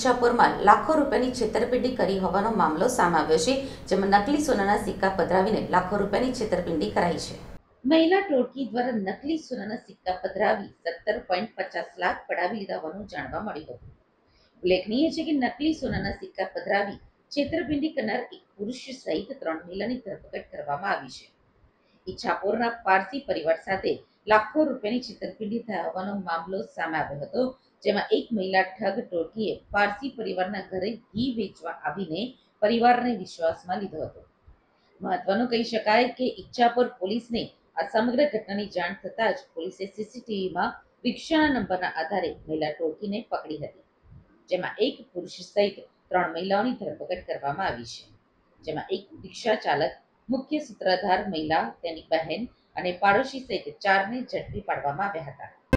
ઈચ્છાપુરમાં લાખો રૂપિયાની છેતરપિંડી કરી હોવાનો મામલો સામે આવ્યો છે, જેમાં નકલી સોનાના સિક્કા પધરાવીને લાખો રૂપિયાની છેતરપિંડી કરાઈ છે। મહિલા ટોળકી દ્વારા નકલી સોનાના સિક્કા પધરાવી 17.50 લાખ પડાવી લીધા હોવાનું જાણવા મળ્યું હતું। ઉલ્લેખનીય છે કે નકલી સોનાના સિક્કા પધરાવી છેતરપિંડી કરનાર એક પુરુષ સહિત 3 મહિલાની ધરપકડ કરવામાં આવી છે। ઈચ્છાપુરના પારસી પરિવાર સાથે લાખો રૂપિયાની છેતરપિંડી થયા હોવાનો મામલો સામે આવ્યો હતો, જેમાં એક મહિલા ઠગ ટોળકીએ પારસી પરિવારના ઘરે ઘી વેચવા આવીને પરિવારને વિશ્વાસમાં લીધો હતો। મહત્વનું કહી શકાય કે ઈચ્છાપુર પોલીસને આ સમગ્ર ઘટનાની જાણ થતાં જ પોલીસે સીસીટીવીમાં રિક્ષાના નંબરના આધારે મહિલા ટોળકીને પકડી હતી, જેમાં એક પુરુષ સહિત 3 મહિલાઓની ધરપકડ કરવામાં આવી છે, જેમાં એક રિક્ષા ચાલક, મુખ્ય સૂત્રધાર મહિલા, તેની બહેન અને પાડોશી સહિત 4ને ઝડપી પાડવામાં આવ્યા હતા।